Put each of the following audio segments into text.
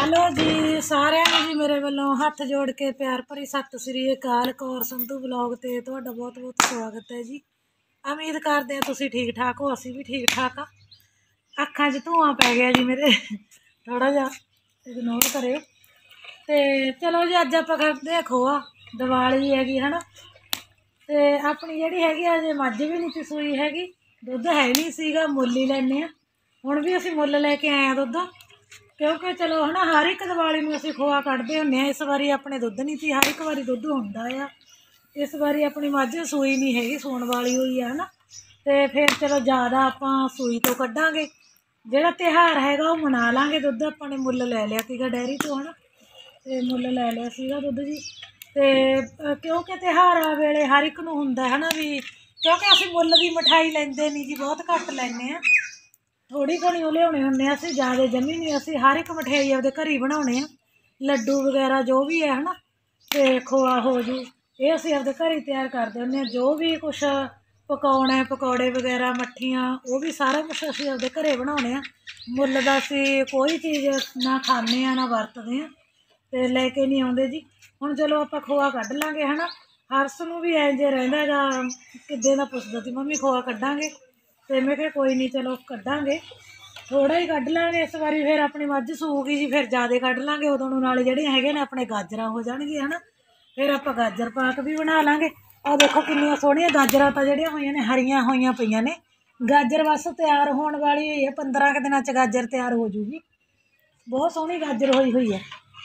Hello जी सारे जी मेरे वालों हथ जोड़ के प्यार भरी सत श्री अकाल। कौर संधू ब्लॉग ते तुहाडा बहुत बहुत स्वागत है जी। उम्मीद करते हैं तुसीं ठीक ठाक हो, असीं भी ठीक ठाक हाँ। अखां 'च धुआं पै गया जी मेरे, थोड़ा जा इग्नोर करियो। तो चलो जी अज आपां करदे आं खोआ, दिवाली हैगी है ना। तो अपनी जिहड़ी हैगी अजे मझ भी नहीं सी सूई हैगी, दुद्ध है नहीं सीगा, मुੱਲ ही लैने आ। हुण भी असीं मुੱਲ लैके आए आ दुद्ध, क्योंकि चलो है ना हर एक दिवाली में असीं खोआ कढ़दे हुंदे आ। इस बारी अपने दुद्ध नहीं थी, हर एक बारी दुद्ध हुंदा आ। इस बारी अपनी मझ सूई नहीं हैगी, सूण वाली हुई है ना। तो फिर चलो ज़्यादा आपां सूई तो कढ़ांगे, जिहड़ा तिहार हैगा वो मना लांगे। दुद्ध आपां ने मुੱਲ लै लिया सीगा डेयरी तो है ना, तो मुੱਲ लै लिया सीगा दुद्ध जी। तो क्योंकि तिहार वेले हर एक नूं हुंदा है ना भी, क्योंकि असीं मुੱਲ दी मिठाई लैंदे नहीं जी, बहुत घੱਟ लैंदे आ। थोड़ी घनी लियाने होंने असीं, ज़्यादा जमी नहीं। असीं हर एक मठियाई आपदे घर ही बनाने आ, लड्डू वगैरह जो भी है ना। तो खोआ हो जू ये असीं आपदे घर ही तैयार करदे हुंदे, जो भी कुछ पकाउणा पकौड़े वगैरह मट्ठियाँ वो भी सारा कुछ असीं आपदे घरे बनाउने आ। मुੱਲ दा असीं कोई चीज़ ना खाने ना वरतदे आ, तो लैके नहीं आउंदे जी। हुण चलो आपां खोआ कढ़ लांगे है ना। हर्ष नूं भी ऐ जे रहिंदा गा, किद्दे दा पुछदा सी मम्मी खोआ कढ़ांगे, तो मैं कहा कोई नहीं चलो कढ़ांगे, थोड़ा ही कढ़ लांगे। इस बारी फिर अपनी मझ सूगी जी, फिर ज़्यादा कढ़ लांगे। उदों नूं नाले जिहड़े हैगे ने अपने गाजरां हो जाणगीआं है ना, फिर आपां गाजर पाक भी बना लांगे। आ देखो किन्नियां सोहणियां गाजरां तां जिहड़ियां होईयां ने हरियां होईयां पईयां ने। गाजर बस तैयार होने वाली हुई है, 15 कुछ दिनां च गाजर तैयार हो जूगी। बहुत सोहनी गाजर होई हुई है।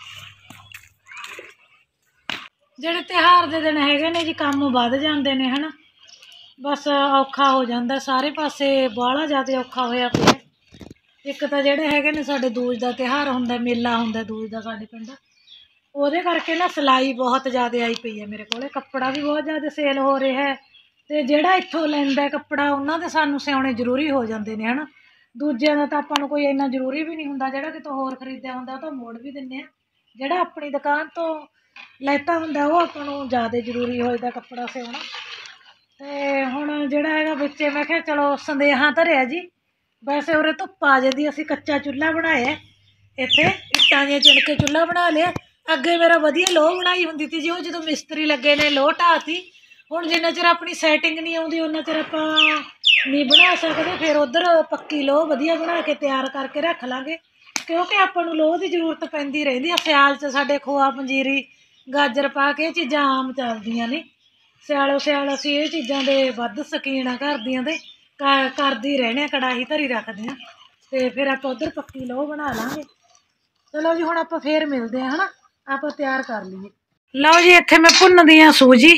ਜਿਹੜੇ ਤਿਉਹਾਰ ਦੇ ਦਿਨ ਹੈਗੇ ਨੇ ਜੀ ਕੰਮ ਵੱਧ ਜਾਂਦੇ ਨੇ ਹੈ ਨਾ, ਬਸ ਔਖਾ ਹੋ ਜਾਂਦਾ ਸਾਰੇ ਪਾਸੇ, ਬਾਹਲਾ ਜ਼ਿਆਦਾ ਔਖਾ ਹੋਇਆ ਪਿਆ। ਇੱਕ ਤਾਂ ਜਿਹੜੇ ਹੈਗੇ ਨੇ ਸਾਡੇ ਦੂਜ ਦਾ ਤਿਉਹਾਰ ਹੁੰਦਾ, ਮੇਲਾ ਹੁੰਦਾ ਦੂਜ ਦਾ ਸਾਡੇ ਪਿੰਡ, ਉਹਦੇ ਕਰਕੇ ਨਾ ਸਿਲਾਈ ਬਹੁਤ ਜ਼ਿਆਦਾ ਆਈ ਪਈ ਹੈ ਮੇਰੇ ਕੋਲ। ਕੱਪੜਾ ਵੀ ਬਹੁਤ ਜ਼ਿਆਦਾ ਸੇਲ ਹੋ ਰਿਹਾ ਹੈ, ਅਤੇ ਜਿਹੜਾ ਇੱਥੋਂ ਲੈਂਦਾ ਕੱਪੜਾ ਉਹਨਾਂ ਦੇ ਸਾਨੂੰ ਸਿਉਣੇ ਜ਼ਰੂਰੀ ਹੋ ਜਾਂਦੇ ਨੇ ਹੈ ਨਾ। ਦੂਜਿਆਂ ਦਾ ਤਾਂ ਆਪਾਂ ਨੂੰ ਕੋਈ ਇੰਨਾ ਜ਼ਰੂਰੀ ਵੀ ਨਹੀਂ ਹੁੰਦਾ, ਜਿਹੜਾ ਕਿਤੋਂ ਹੋਰ ਖਰੀਦਿਆ ਹੁੰਦਾ ਉਹ ਤਾਂ ਮੋੜ ਵੀ ਦਿੰਦੇ ਆ। ਜਿਹੜਾ ਆਪਣੀ ਦੁਕਾਨ ਤੋਂ ਲੈਤਾ ਹੁੰਦਾ ਉਹ ਆਪਾਂ ਨੂੰ ਜ਼ਿਆਦਾ ਜ਼ਰੂਰੀ ਹੋ ਜਾਂਦਾ ਕੱਪੜਾ ਸਿਉਣਾ। ਅਤੇ ਹੁਣ ਜਿਹੜਾ ਹੈਗਾ ਵਿੱਚੇ ਮੈਂ ਕਿਹਾ ਚਲੋ ਸੰਦੇਹਾ ਧਰਿਆ ਜੀ। ਵੈਸੇ ਉਰੇ ਧੁੱਪ ਆ ਜਾਂਦੀ, ਅਸੀਂ ਕੱਚਾ ਚੁੱਲ੍ਹਾ ਬਣਾਇਆ ਇੱਥੇ, ਇੱਟਾਂ ਦੀਆਂ ਚਿਣ ਕੇ ਚੁੱਲ੍ਹਾ ਬਣਾ ਲਿਆ। ਅੱਗੇ ਮੇਰਾ ਵਧੀਆ ਲੋਹ ਬਣਾਈ ਹੁੰਦੀ ਤੀ ਜੀ, ਉਹ ਜਦੋਂ ਮਿਸਤਰੀ ਲੱਗੇ ਨੇ ਲੋਹ ਢਾਹਤੀ। ਹੁਣ ਜਿੰਨਾ ਚਿਰ ਆਪਣੀ ਸੈਟਿੰਗ ਨਹੀਂ ਆਉਂਦੀ ਉਹਨਾਂ ਚਿਰ ਆਪਾਂ ਨਹੀਂ ਬਣਾ ਸਕਦੇ। ਫਿਰ ਉੱਧਰ ਪੱਕੀ ਲੋਹ ਵਧੀਆ ਬਣਾ ਕੇ ਤਿਆਰ ਕਰਕੇ ਰੱਖ ਲਾਂਗੇ, ਕਿਉਂਕਿ ਆਪਾਂ ਨੂੰ ਲੋਹ ਦੀ ਜ਼ਰੂਰਤ ਪੈਂਦੀ ਰਹਿੰਦੀ ਆ। ਸਿਆਲ 'ਚ ਸਾਡੇ ਖੋਆ ਪੰਜੀਰੀ ਗਾਜਰ ਪਾ ਕੇ ਇਹ ਚੀਜ਼ਾਂ ਆਮ ਚੱਲਦੀਆਂ ਨੇ। ਸਿਆਲੋ ਸਿਆਲ ਅਸੀਂ ਇਹ ਚੀਜ਼ਾਂ ਦੇ ਵੱਧ ਸ਼ੌਕੀਨ ਆ, ਘਰ ਦੀਆਂ ਦੇ ਕਰਦੀ ਰਹਿੰਦੇ ਹਾਂ, ਕੜਾਹੀ ਧਰੀ ਰੱਖਦੇ ਹਾਂ। ਅਤੇ ਫਿਰ ਆਪਾਂ ਉੱਧਰ ਪੱਕੀ ਲੋਹ ਬਣਾ ਲਾਂਗੇ। ਚਲੋ ਜੀ ਹੁਣ ਆਪਾਂ ਫੇਰ ਮਿਲਦੇ ਹਾਂ ਹੈ ਨਾ, ਆਪਾਂ ਤਿਆਰ ਕਰ ਲਈਏ। ਲਓ ਜੀ ਇੱਥੇ ਮੈਂ ਭੁੰਨਦੀ ਹਾਂ ਸੂਜੀ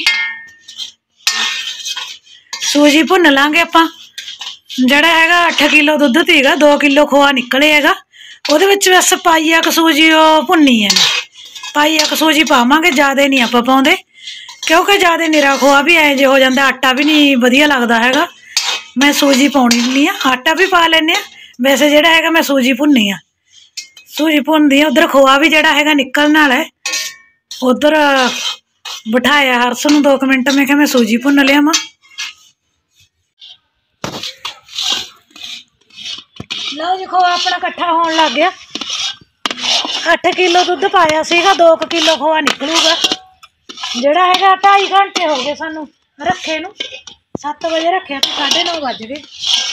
ਭੁੰਨ ਲਾਂਗੇ ਆਪਾਂ। ਜਿਹੜਾ ਹੈਗਾ 8 ਕਿਲੋ ਦੁੱਧ ਤੀਗਾ, 2 ਕਿਲੋ ਖੋਆ ਨਿਕਲੇ ਹੈਗਾ। ਉਹਦੇ ਵਿੱਚ ਬਸ ਪਾਈਆ ਕੁ ਸੂਜੀ ਉਹ ਭੁੰਨੀ ਹੈ, ਪਾਈਆ ਕੁ ਸੂਜੀ ਪਾਵਾਂਗੇ, ਜ਼ਿਆਦਾ ਨਹੀਂ ਆਪਾਂ ਪਾਉਂਦੇ, ਕਿਉਂਕਿ ਜ਼ਿਆਦਾ ਨਿਰਾ ਖੋਆ ਵੀ ਐਂ ਜੇ ਹੋ ਜਾਂਦਾ, ਆਟਾ ਵੀ ਨਹੀਂ ਵਧੀਆ ਲੱਗਦਾ ਹੈਗਾ। ਮੈਂ ਸੂਜੀ ਪਾਉਣੀ ਹੁੰਦੀ ਆ, ਆਟਾ ਵੀ ਪਾ ਲੈਂਦੇ ਹਾਂ। ਵੈਸੇ ਜਿਹੜਾ ਹੈਗਾ ਮੈਂ ਸੂਜੀ ਭੁੰਨੀ ਆ, ਸੂਜੀ ਭੁੰਨਦੀ ਆ। ਉੱਧਰ ਖੋਆ ਵੀ ਜਿਹੜਾ ਹੈਗਾ ਨਿਕਲਣ ਵਾਲਾ ਹੈ, ਉੱਧਰ ਬਿਠਾਇਆ ਹਰਸ ਨੂੰ 2 ਮਿੰਟ, ਮੈਂ ਕਿਹਾ ਮੈਂ ਸੂਜੀ ਭੁੰਨ ਲਿਆਵਾਂ। ਲਓ ਜੀ ਖੋਆ ਆਪਣਾ ਇਕੱਠਾ ਹੋਣ ਲੱਗ ਗਿਆ। 8 ਕਿਲੋ ਦੁੱਧ ਪਾਇਆ ਸੀਗਾ, 2 ਕਿਲੋ ਖੋਆ ਨਿਕਲੂਗਾ। ਜਿਹੜਾ ਹੈਗਾ 2.5 ਘੰਟੇ ਹੋ ਗਏ ਸਾਨੂੰ ਰੱਖੇ ਨੂੰ, 7 ਵਜੇ ਰੱਖਿਆ ਤਾਂ 9:30 ਵੱਜ ਗਏ।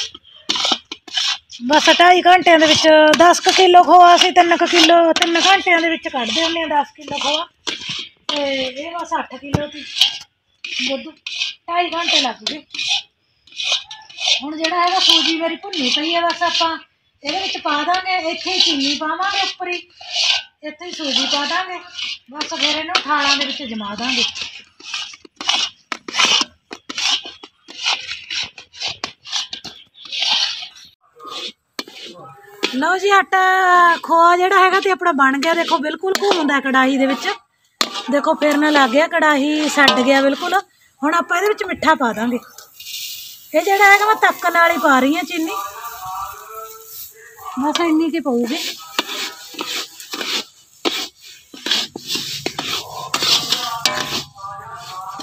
ਬਸ 2.5 ਘੰਟਿਆਂ ਦੇ ਵਿੱਚ 10 ਕਿਲੋ ਖੋਆ ਅਸੀਂ 3 ਘੰਟਿਆਂ ਦੇ ਵਿੱਚ ਕੱਢਦੇ ਹੁੰਦੇ ਹਾਂ 10 ਕਿਲੋ ਖੋਆ। ਅਤੇ ਇਹ ਬਸ 8 ਕਿਲੋ ਦੀ ਦੁੱਧ 2.5 ਘੰਟੇ ਲੱਗ ਗਏ। ਹੁਣ ਜਿਹੜਾ ਹੈਗਾ ਸੂਜੀ ਮੇਰੀ ਭੁੰਨੀ ਪਈ ਹੈ, ਬਸ ਆਪਾਂ ਇਹਦੇ ਵਿੱਚ ਪਾ ਦਾਂਗੇ। ਇੱਥੇ ਹੀ ਚੀਨੀ ਪਾਵਾਂਗੇ ਉੱਪਰ ਹੀ, ਇੱਥੇ ਹੀ ਸੂਜੀ ਪਾ ਦਾਂਗੇ। ਬਸ ਫਿਰ ਇਹਨੂੰ ਥਾਲਾਂ ਦੇ ਵਿੱਚ ਜਮਾ ਦਾਂਗੇ। ਲਓ ਜੀ ਆਟਾ ਖੋਆ ਜਿਹੜਾ ਹੈਗਾ ਤੇ ਆਪਣਾ ਬਣ ਗਿਆ। ਦੇਖੋ ਬਿਲਕੁਲ ਘੁੰਮਦਾ ਕੜਾਹੀ ਦੇ ਵਿੱਚ, ਦੇਖੋ ਫਿਰਨ ਲੱਗ ਗਿਆ, ਕੜਾਹੀ ਛੱਡ ਗਿਆ ਬਿਲਕੁਲ। ਹੁਣ ਆਪਾਂ ਇਹਦੇ ਵਿੱਚ ਮਿੱਠਾ ਪਾ ਦਾਂਗੇ। ਇਹ ਜਿਹੜਾ ਹੈਗਾ ਮੈਂ ਤੱਕਣ ਨਾਲ ਹੀ ਪਾ ਰਹੀ ਹਾਂ ਚੀਨੀ, ਬਸ ਇੰਨੀ ਕੀ ਪਊਗੀ।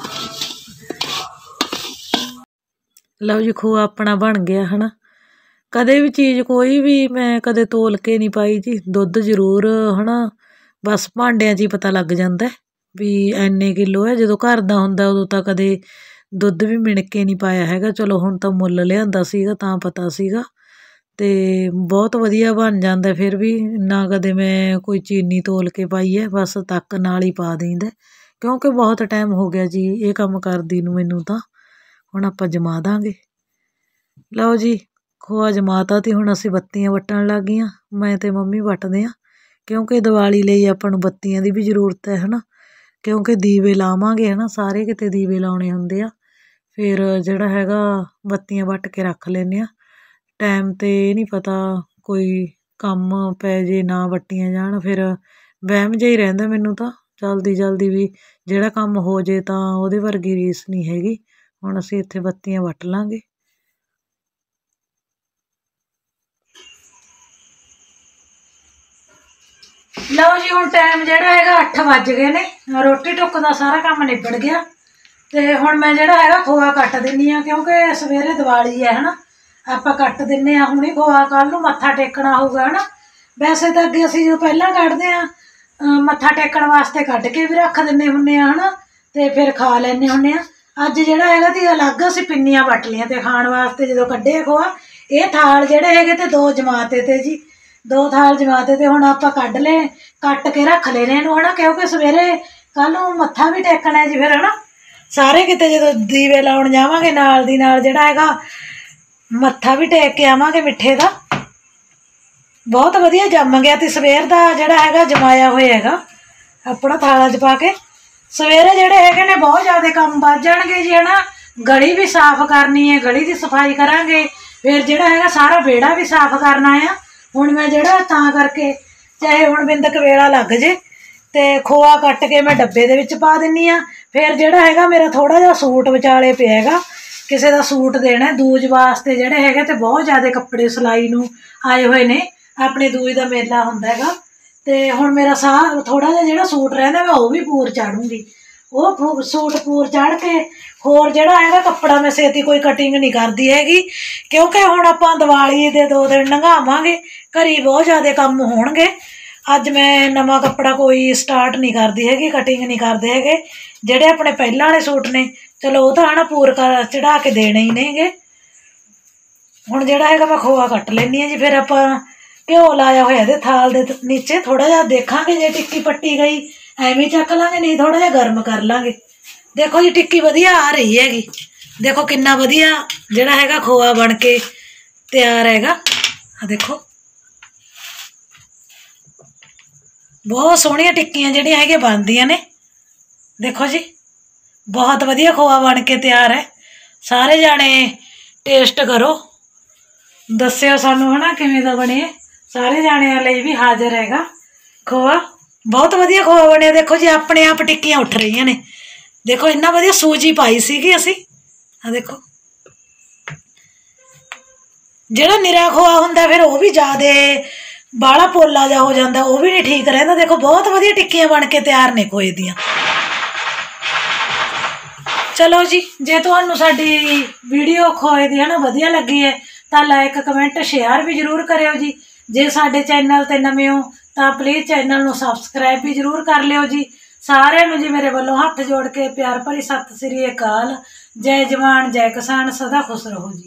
ਲਓ ਜੀ ਖੋਆ ਆਪਣਾ ਬਣ ਗਿਆ ਹੈ ਨਾ, ਕਦੇ ਵੀ ਚੀਜ਼ ਕੋਈ ਵੀ ਮੈਂ ਕਦੇ ਤੋਲ ਕੇ ਨਹੀਂ ਪਾਈ ਜੀ। ਦੁੱਧ ਜ਼ਰੂਰ ਹੈ ਨਾ, ਬਸ ਭਾਂਡਿਆਂ 'ਚ ਹੀ ਪਤਾ ਲੱਗ ਜਾਂਦਾ ਵੀ ਇੰਨੇ ਕਿਲੋ ਹੈ। ਜਦੋਂ ਘਰ ਦਾ ਹੁੰਦਾ ਉਦੋਂ ਤਾਂ ਕਦੇ ਦੁੱਧ ਵੀ ਮਿਣ ਕੇ ਨਹੀਂ ਪਾਇਆ ਹੈਗਾ। ਚਲੋ ਹੁਣ ਤਾਂ ਮੁੱਲ ਲਿਆਂਦਾ ਸੀਗਾ ਤਾਂ ਪਤਾ ਸੀਗਾ, ਅਤੇ ਬਹੁਤ ਵਧੀਆ ਬਣ ਜਾਂਦਾ। ਫਿਰ ਵੀ ਨਾ ਕਦੇ ਮੈਂ ਕੋਈ ਚੀਨੀ ਤੋਲ ਕੇ ਪਾਈ ਹੈ, ਬਸ ਤੱਕ ਨਾਲ ਹੀ ਪਾ ਦਈਦਾ, ਕਿਉਂਕਿ ਬਹੁਤ ਟਾਈਮ ਹੋ ਗਿਆ ਜੀ ਇਹ ਕੰਮ ਕਰਦੀ ਨੂੰ ਮੈਨੂੰ। ਤਾਂ ਹੁਣ ਆਪਾਂ ਜਮਾ ਦਾਂਗੇ। ਲਓ ਜੀ, ਖੋਆ ਜਮਾਤਾ ਅਤੇ ਹੁਣ ਅਸੀਂ ਬੱਤੀਆਂ ਵੱਟਣ ਲੱਗ ਗਈਆਂ। ਮੈਂ ਅਤੇ ਮੰਮੀ ਵੱਟਦੇ ਹਾਂ, ਕਿਉਂਕਿ ਦੀਵਾਲੀ ਲਈ ਆਪਾਂ ਨੂੰ ਬੱਤੀਆਂ ਦੀ ਵੀ ਜ਼ਰੂਰਤ ਹੈ ਨਾ, ਕਿਉਂਕਿ ਦੀਵੇ ਲਾਵਾਂਗੇ ਹੈ ਨਾ, ਸਾਰੇ ਕਿਤੇ ਦੀਵੇ ਲਾਉਣੇ ਹੁੰਦੇ ਆ। ਫਿਰ ਜਿਹੜਾ ਹੈਗਾ ਬੱਤੀਆਂ ਵੱਟ ਕੇ ਰੱਖ ਲੈਂਦੇ ਹਾਂ। ਟਾਈਮ 'ਤੇ ਇਹ ਨਹੀਂ ਪਤਾ ਕੋਈ ਕੰਮ ਪੈ ਜੇ ਨਾ ਵੱਟੀਆਂ ਜਾਣ, ਫਿਰ ਵਹਿਮ ਜਿਹਾ ਹੀ ਰਹਿੰਦਾ ਮੈਨੂੰ ਤਾਂ। ਜਲਦੀ ਜਲਦੀ ਵੀ ਜਿਹੜਾ ਕੰਮ ਹੋ ਜੇ ਤਾਂ ਉਹਦੇ ਵਰਗੀ ਰੀਸ ਨਹੀਂ ਹੈਗੀ। ਹੁਣ ਅਸੀਂ ਇੱਥੇ ਬੱਤੀਆਂ ਵੱਟ ਲਾਂਗੇ। ਲਓ ਜੀ, ਹੁਣ ਟਾਈਮ ਜਿਹੜਾ ਹੈਗਾ 8 ਵੱਜ ਗਏ ਨੇ। ਰੋਟੀ ਟੁੱਕ ਦਾ ਸਾਰਾ ਕੰਮ ਨਿਬੜ ਗਿਆ, ਅਤੇ ਹੁਣ ਮੈਂ ਜਿਹੜਾ ਹੈਗਾ ਖੋਆ ਕੱਟ ਦਿੰਦੀ ਹਾਂ, ਕਿਉਂਕਿ ਸਵੇਰੇ ਦੀਵਾਲੀ ਹੈ ਨਾ, ਆਪਾਂ ਕੱਟ ਦਿੰਦੇ ਹਾਂ ਹੁਣੇ ਖੋਆ। ਕੱਲ੍ਹ ਨੂੰ ਮੱਥਾ ਟੇਕਣਾ ਹੋਊਗਾ ਹੈ ਨਾ। ਵੈਸੇ ਤਾਂ ਅੱਗੇ ਅਸੀਂ ਜਦੋਂ ਪਹਿਲਾਂ ਕੱਢਦੇ ਹਾਂ ਮੱਥਾ ਟੇਕਣ ਵਾਸਤੇ ਕੱਢ ਕੇ ਵੀ ਰੱਖ ਦਿੰਦੇ ਹੁੰਦੇ ਹਾਂ ਹੈ ਨਾ, ਅਤੇ ਫਿਰ ਖਾ ਲੈਂਦੇ ਹੁੰਦੇ ਹਾਂ। ਅੱਜ ਜਿਹੜਾ ਹੈਗਾ ਤੇ ਅਲੱਗ ਅਸੀਂ ਪਿੰਨੀਆਂ ਵੱਟ ਲਈਆਂ ਅਤੇ ਖਾਣ ਵਾਸਤੇ ਜਦੋਂ ਕੱਢਿਆ ਖੋਆ। ਇਹ ਥਾਲ ਜਿਹੜੇ ਹੈਗੇ ਤੇ 2 ਜਮਾਤੇ ਤੇ ਜੀ, 2 ਥਾਲ ਜਮਾਤੇ ਤੇ ਹੁਣ ਆਪਾਂ ਕੱਢ ਲਏ, ਕੱਟ ਕੇ ਰੱਖ ਲੈਣੇ ਇਹਨੂੰ ਹੈ ਨਾ, ਕਿਉਂਕਿ ਸਵੇਰੇ ਕੱਲ੍ਹ ਨੂੰ ਮੱਥਾ ਵੀ ਟੇਕਣਾ ਜੀ। ਫਿਰ ਹੈ ਨਾ ਸਾਰੇ ਕਿਤੇ ਜਦੋਂ ਦੀਵੇ ਲਾਉਣ ਜਾਵਾਂਗੇ ਨਾਲ ਦੀ ਨਾਲ ਜਿਹੜਾ ਹੈਗਾ ਮੱਥਾ ਵੀ ਟੇਕ ਕੇ ਆਵਾਂਗੇ ਮਿੱਠੇ ਦਾ। ਬਹੁਤ ਵਧੀਆ ਜੰਮ ਗਿਆ ਅਤੇ ਸਵੇਰ ਦਾ ਜਿਹੜਾ ਹੈਗਾ ਜਮਾਇਆ ਹੋਇਆ ਹੈਗਾ ਆਪਣਾ ਥਾਲਾਂ 'ਚ ਪਾ ਕੇ। ਸਵੇਰੇ ਜਿਹੜੇ ਹੈਗੇ ਨੇ ਬਹੁਤ ਜ਼ਿਆਦਾ ਕੰਮ ਵੱਧ ਜਾਣਗੇ ਜੀ ਹੈ ਨਾ। ਗਲੀ ਵੀ ਸਾਫ਼ ਕਰਨੀ ਹੈ, ਗਲੀ ਦੀ ਸਫਾਈ ਕਰਾਂਗੇ, ਫਿਰ ਜਿਹੜਾ ਹੈਗਾ ਸਾਰਾ ਵਿਹੜਾ ਵੀ ਸਾਫ਼ ਕਰਨਾ ਆ। ਹੁਣ ਮੈਂ ਜਿਹੜਾ ਤਾਂ ਕਰਕੇ ਚਾਹੇ ਹੁਣ ਬਿੰਦਕ ਵੇਲਾ ਲੱਗ ਜੇ, ਅਤੇ ਖੋਆ ਕੱਟ ਕੇ ਮੈਂ ਡੱਬੇ ਦੇ ਵਿੱਚ ਪਾ ਦਿੰਦੀ ਹਾਂ। ਫਿਰ ਜਿਹੜਾ ਹੈਗਾ ਮੇਰਾ ਥੋੜ੍ਹਾ ਜਿਹਾ ਸੂਟ ਵਿਚਾਲੇ ਪਿਆ ਹੈਗਾ, ਕਿਸੇ ਦਾ ਸੂਟ ਦੇਣਾ ਦੂਜ ਵਾਸਤੇ ਜਿਹੜੇ ਹੈਗੇ, ਅਤੇ ਬਹੁਤ ਜ਼ਿਆਦਾ ਕੱਪੜੇ ਸਿਲਾਈ ਨੂੰ ਆਏ ਹੋਏ ਨੇ। ਆਪਣੇ ਦੂਜ ਦਾ ਮੇਲਾ ਹੁੰਦਾ ਹੈਗਾ, ਅਤੇ ਹੁਣ ਮੇਰਾ ਸਾਹ ਥੋੜ੍ਹਾ ਜਿਹਾ ਜਿਹੜਾ ਸੂਟ ਰਹਿੰਦਾ ਮੈਂ ਉਹ ਵੀ ਪੂਰ ਚਾੜੂੰਗੀ। ਉਹ ਸੂਟ ਪੂਰ ਚਾੜ ਕੇ ਹੋਰ ਜਿਹੜਾ ਹੈਗਾ ਕੱਪੜਾ ਮੈਂ ਛੇਤੀ ਕੋਈ ਕਟਿੰਗ ਨਹੀਂ ਕਰਦੀ ਹੈਗੀ, ਕਿਉਂਕਿ ਹੁਣ ਆਪਾਂ ਦੀਵਾਲੀ ਦੇ 2 ਦਿਨ ਲੰਘਾਵਾਂਗੇ, ਘਰੀ ਬਹੁਤ ਜ਼ਿਆਦਾ ਕੰਮ ਹੋਣਗੇ। ਅੱਜ ਮੈਂ ਨਵਾਂ ਕੱਪੜਾ ਕੋਈ ਸਟਾਰਟ ਨਹੀਂ ਕਰਦੀ ਹੈਗੀ, ਕਟਿੰਗ ਨਹੀਂ ਕਰਦੇ ਹੈਗੇ। ਜਿਹੜੇ ਆਪਣੇ ਪਹਿਲਾਂ ਵਾਲੇ ਸੂਟ ਨੇ ਚਲੋ ਉਹ ਤਾਂ ਹੈ ਨਾ ਪੂਰ ਚੜਾ ਕੇ ਦੇਣੇ ਹੀ ਨੇਗੇ। ਹੁਣ ਜਿਹੜਾ ਹੈਗਾ ਮੈਂ ਖੋਆ ਕੱਟ ਲੈਂਦੀ ਹਾਂ ਜੀ। ਫਿਰ ਆਪਾਂ ਘਿਓ ਲਾਇਆ ਹੋਇਆ ਇਹਦੇ ਥਾਲ ਦੇ ਨੀਚੇ, ਥੋੜ੍ਹਾ ਜਿਹਾ ਦੇਖਾਂਗੇ ਜੇ ਟਿੱਕੀ ਪੱਟੀ ਗਈ ਐਵੇਂ ਚੱਕ ਲਾਂਗੇ, ਨਹੀਂ ਥੋੜ੍ਹਾ ਜਿਹਾ ਗਰਮ ਕਰ ਲਾਂਗੇ। ਦੇਖੋ ਜੀ ਟਿੱਕੀ ਵਧੀਆ ਆ ਰਹੀ ਹੈਗੀ, ਦੇਖੋ ਕਿੰਨਾ ਵਧੀਆ ਜਿਹੜਾ ਹੈਗਾ ਖੋਆ ਬਣ ਕੇ ਤਿਆਰ ਹੈਗਾ। ਆ ਦੇਖੋ ਬਹੁਤ ਸੋਹਣੀਆਂ ਟਿੱਕੀਆਂ ਜਿਹੜੀਆਂ ਹੈਗੀਆਂ ਬਣਦੀਆਂ ਨੇ। ਦੇਖੋ ਜੀ ਬਹੁਤ ਵਧੀਆ ਖੋਆ ਬਣ ਕੇ ਤਿਆਰ ਹੈ। ਸਾਰੇ ਜਾਣੇ ਟੇਸਟ ਕਰੋ, ਦੱਸਿਓ ਸਾਨੂੰ ਹੈ ਨਾ ਕਿਵੇਂ ਦਾ ਬਣਿਆ। ਸਾਰੇ ਜਾਣਿਆਂ ਲਈ ਵੀ ਹਾਜ਼ਰ ਹੈਗਾ ਖੋਆ, ਬਹੁਤ ਵਧੀਆ ਖੋਆ ਬਣਿਆ। ਦੇਖੋ ਜੀ ਆਪਣੇ ਆਪ ਟਿੱਕੀਆਂ ਉੱਠ ਰਹੀਆਂ ਨੇ। ਦੇਖੋ ਇੰਨਾ ਵਧੀਆ ਸੂਜੀ ਪਾਈ ਸੀਗੀ ਅਸੀਂ। ਆ ਦੇਖੋ ਜਿਹੜਾ ਨਿਰਾ ਖੋਆ ਹੁੰਦਾ ਫਿਰ ਉਹ ਵੀ ਜ਼ਿਆਦਾ ਬਾਹਲਾ ਪੋਲਾ ਜਿਹਾ ਹੋ ਜਾਂਦਾ, ਉਹ ਵੀ ਨਹੀਂ ਠੀਕ ਰਹਿੰਦਾ। ਦੇਖੋ ਬਹੁਤ ਵਧੀਆ ਟਿੱਕੀਆਂ ਬਣ ਕੇ ਤਿਆਰ ਨੇ ਖੋਏ ਦੀਆਂ। ਚਲੋ ਜੀ, ਜੇ ਤੁਹਾਨੂੰ ਸਾਡੀ ਵੀਡੀਓ ਖੋਏ ਦੀ ਹੈ ਨਾ ਵਧੀਆ ਲੱਗੀ ਹੈ ਤਾਂ ਲਾਈਕ ਕਮੈਂਟ ਸ਼ੇਅਰ ਵੀ ਜ਼ਰੂਰ ਕਰਿਓ ਜੀ। ਜੇ ਸਾਡੇ ਚੈਨਲ 'ਤੇ ਨਵੇਂ ਹੋ ਤਾਂ ਪਲੀਜ਼ ਚੈਨਲ ਨੂੰ ਸਬਸਕ੍ਰਾਈਬ ਵੀ ਜ਼ਰੂਰ ਕਰ ਲਿਓ ਜੀ। ਸਾਰਿਆਂ ਨੂੰ ਜੀ ਮੇਰੇ ਵੱਲੋਂ ਹੱਥ ਜੋੜ ਕੇ ਪਿਆਰ ਭਰੀ ਸਤਿ ਸ੍ਰੀ ਅਕਾਲ। ਜੈ ਜਵਾਨ ਜੈ ਕਿਸਾਨ, ਸਦਾ ਖੁਸ਼ ਰਹੋ ਜੀ।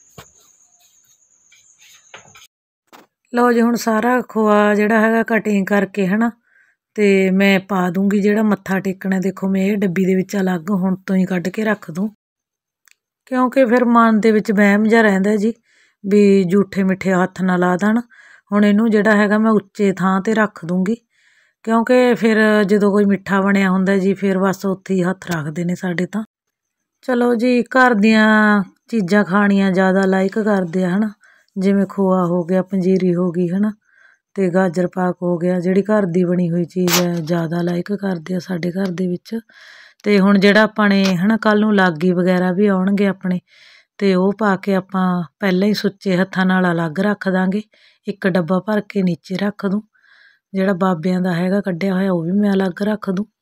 ਲਓ ਜੀ, ਹੁਣ ਸਾਰਾ ਖੋਆ ਜਿਹੜਾ ਹੈਗਾ ਕਟਿੰਗ ਕਰਕੇ ਹੈ ਨਾ, ਅਤੇ ਮੈਂ ਪਾ ਦੂੰਗੀ ਜਿਹੜਾ ਮੱਥਾ ਟੇਕਣਾ। ਦੇਖੋ ਮੈਂ ਇਹ ਡੱਬੀ ਦੇ ਵਿੱਚ ਅਲੱਗ ਹੁਣ ਤੋਂ ਹੀ ਕੱਢ ਕੇ ਰੱਖ ਦੂੰ, ਕਿਉਂਕਿ ਫਿਰ ਮਨ ਦੇ ਵਿੱਚ ਵਹਿਮ ਜਿਹਾ ਰਹਿੰਦਾ ਜੀ ਵੀ ਜੂਠੇ ਮਿੱਠੇ ਹੱਥ ਨਾ ਲਾ ਦੇਣ। ਹੁਣ ਇਹਨੂੰ ਜਿਹੜਾ ਹੈਗਾ ਮੈਂ ਉੱਚੇ ਥਾਂ 'ਤੇ ਰੱਖ ਦੂੰਗੀ, ਕਿਉਂਕਿ ਫਿਰ ਜਦੋਂ ਕੋਈ ਮਿੱਠਾ ਬਣਿਆ ਹੁੰਦਾ ਜੀ ਫਿਰ ਬਸ ਉੱਥੇ ਹੀ ਹੱਥ ਰੱਖਦੇ ਨੇ ਸਾਡੇ ਤਾਂ। ਚਲੋ ਜੀ, ਘਰ ਦੀਆਂ ਚੀਜ਼ਾਂ ਖਾਣੀਆਂ ਜ਼ਿਆਦਾ ਲਾਈਕ ਕਰਦੇ ਆ ਹੈ ਨਾ, ਜਿਵੇਂ ਖੋਆ ਹੋ ਗਿਆ, ਪੰਜੀਰੀ ਹੋ ਗਈ ਹੈ ਨਾ, ਅਤੇ ਗਾਜਰ ਪਾਕ ਹੋ ਗਿਆ। ਜਿਹੜੀ ਘਰ ਦੀ ਬਣੀ ਹੋਈ ਚੀਜ਼ ਹੈ ਜ਼ਿਆਦਾ ਲਾਈਕ ਕਰਦੇ ਆ ਸਾਡੇ ਘਰ ਦੇ ਵਿੱਚ। ਅਤੇ ਹੁਣ ਜਿਹੜਾ ਆਪਾਂ ਨੇ ਹੈ ਨਾ ਕੱਲ੍ਹ ਨੂੰ ਲਾਗੀ ਵਗੈਰਾ ਵੀ ਆਉਣਗੇ ਆਪਣੇ, ਅਤੇ ਉਹ ਪਾ ਕੇ ਆਪਾਂ ਪਹਿਲਾਂ ਹੀ ਸੁੱਚੇ ਹੱਥਾਂ ਨਾਲ ਅਲੱਗ ਰੱਖ ਦਾਂਗੇ। ਇੱਕ ਡੱਬਾ ਭਰ ਕੇ ਨੀਚੇ ਰੱਖ ਦੂੰ, ਜਿਹੜਾ ਬਾਬਿਆਂ ਦਾ ਹੈਗਾ ਕੱਢਿਆ ਹੋਇਆ ਉਹ ਵੀ ਮੈਂ ਅਲੱਗ ਰੱਖ ਦੂੰ।